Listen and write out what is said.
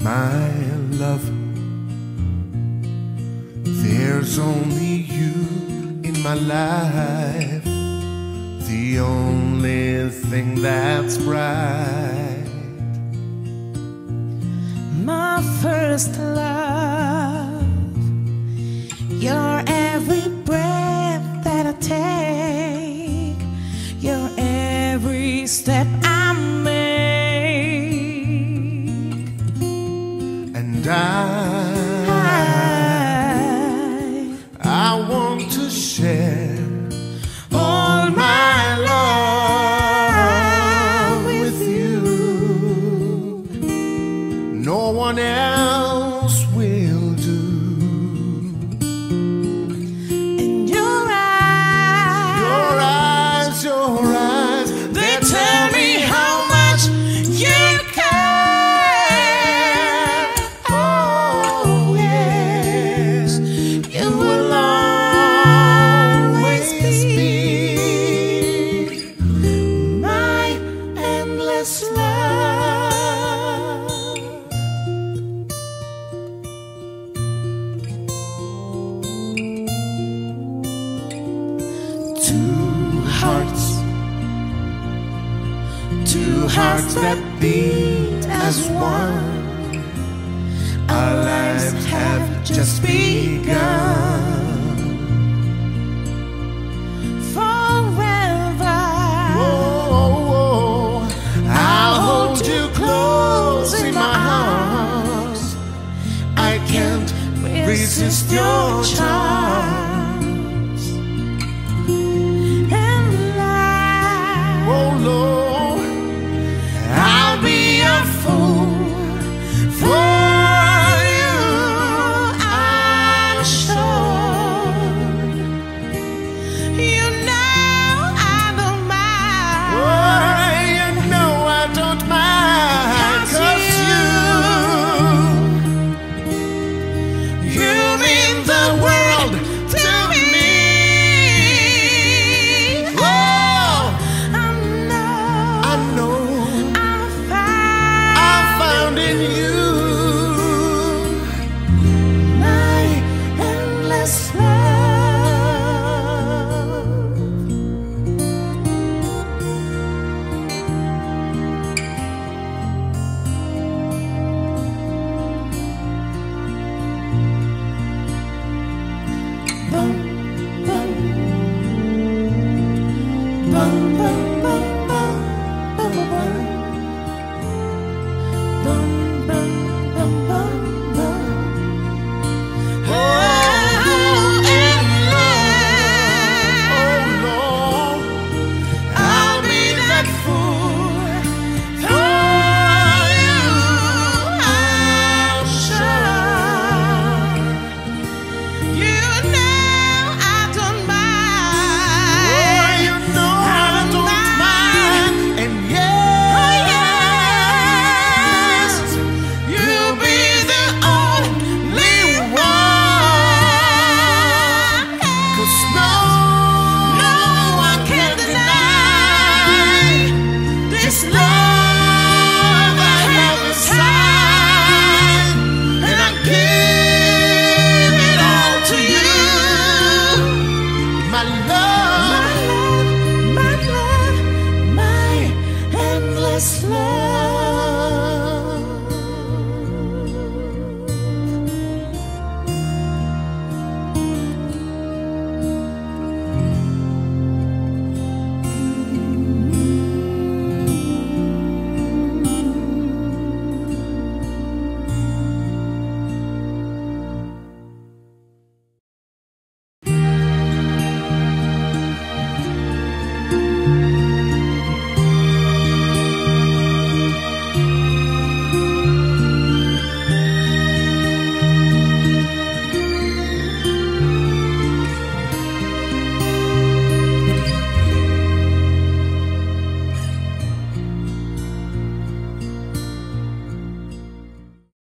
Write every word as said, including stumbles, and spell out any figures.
my love. There's only you in my life, the only thing that's bright. My first love, your every breath that I take, your every step I make, and I, I, I want to share all my love with you. No one else will do. And your eyes, Your eyes, your eyes, they tell me how much you care. Oh yes, you will always be my endless love. Two hearts, two hearts that beat as one. Our lives have just begun. Forever, Oh, I'll hold you close in my arms. I can't resist your charm.